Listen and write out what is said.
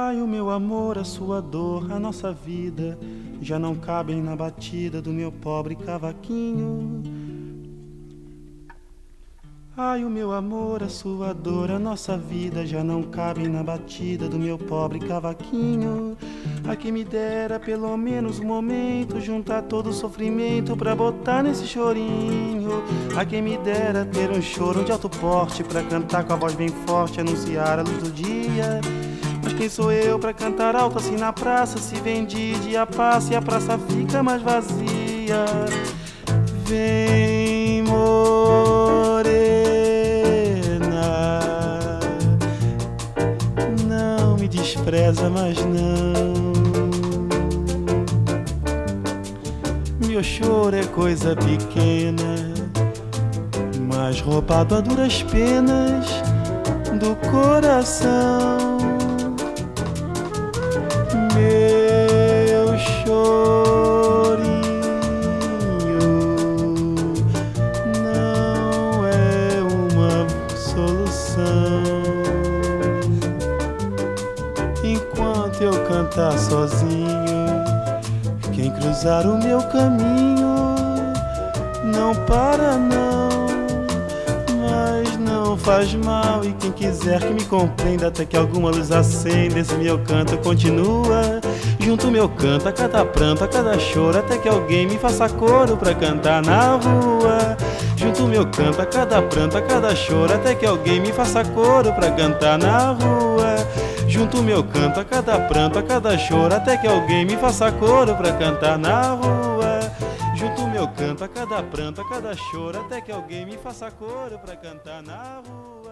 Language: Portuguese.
Ai, o meu amor, a sua dor, a nossa vida já não cabem na batida do meu pobre cavaquinho. Ai, o meu amor, a sua dor, a nossa vida já não cabem na batida do meu pobre cavaquinho. A quem me dera pelo menos um momento juntar todo o sofrimento pra botar nesse chorinho. A quem me dera ter um choro de alto porte pra cantar com a voz bem forte, anunciar a luz do dia. Mas quem sou eu pra cantar alto assim na praça? Se vem dia passa e a praça fica mais vazia. Vem, morena, não me despreza, mas não. Meu choro é coisa pequena, mas roubado a duras penas do coração. Meu chorinho não é uma solução. Enquanto eu cantar sozinho, quem cruzar o meu caminho não para não, mas não faz mal. E quem quiser que me compreenda até que alguma luz acenda, esse meu canto continua. Junto meu canto a cada pranto, a cada choro, até que alguém me faça coro pra cantar na rua. Junto meu canto a cada pranto, a cada choro, até que alguém me faça coro pra cantar na rua. Junto meu canto a cada pranto, a cada choro, até que alguém me faça coro pra cantar na rua. Junto meu canto a cada pranto, a cada choro, até que alguém me faça coro pra cantar na rua.